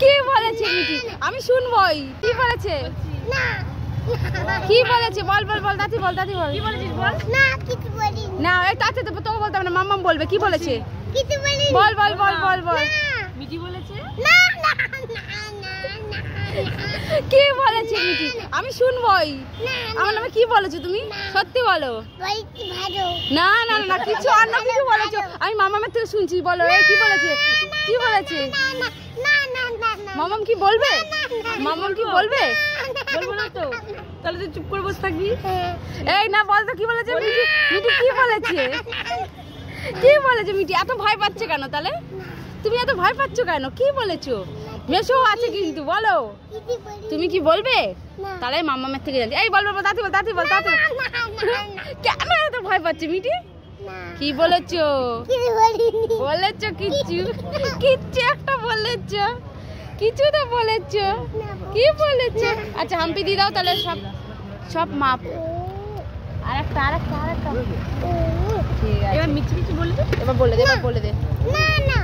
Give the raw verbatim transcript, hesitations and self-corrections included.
কি বলেছে মিঠি? আমি শুনবই। কি বলেছে? না কি বলেছে? বল বল বল দাদি বল দাদি বল। কি বলেছিস বল? না কিছু বলিনি। না এই তাতে তো তোকে বলতে হবে না, মাম্মাম বলবে। কি বলেছে? কিছু বলিনি। বল বল বল বল বল। মিঠি বলেছে? না না না না। কি বলেছে মিঠি? আমি শুনবই। আমার নামে কি বলেছো তুমি? সত্যি বলো। বলছি ভালো। না না না কিছু অন্য কিছু বলেছো। আমি মামামের থেকে শুনছি। বলো এই কি বলেছে? কি বলেছে? না না না না না। মামাম কি বলবে? মামাম কি বলবে? বলবো না তো। তাহলে তুই চুপ করে বসে থাকবি। এই না বল তো কি বলেছে মিঠি? মিঠি কি বলেছে? কি বলেছে মিঠি? এত ভয় পাচ্ছে কেন তাহলে? তুমি এত ভয় পাচ্ছ কেন? কি বলেছো? মেশো আছে কিন্তু বলো। তুমি কি বলবে? তাহলে মামামের থেকে জানছি। এই বল বল দাদি বল দাদি বল দাদি। কেন এত ভয় পাচ্ছে মিঠি? কি বলেছো? বলেছো কিছু? কিচ্ছু একটা বলেছো? কিছু তো বলেছো? কি বলেছো? আচ্ছা হাম্পি দিয়ে দাও তাহলে সব সব মাপ। আরেকটা আরেকটা আরেকটা। ঠিক আছে। এবার মিঠি মিঠি বলে দে। এবার বলে দে এবার বলে দে। না না